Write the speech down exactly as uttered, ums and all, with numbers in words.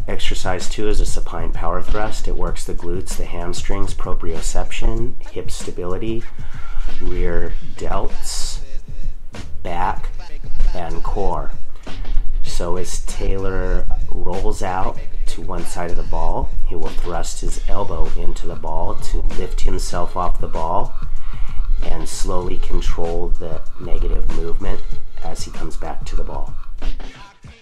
Exercise two is a supine power thrust. It works the glutes, the hamstrings, proprioception, hip stability, rear delts, back, and core. So as Taylor rolls out to one side of the ball, he will thrust his elbow into the ball to lift himself off the ball and slowly control the negative movement as he comes back to the ball.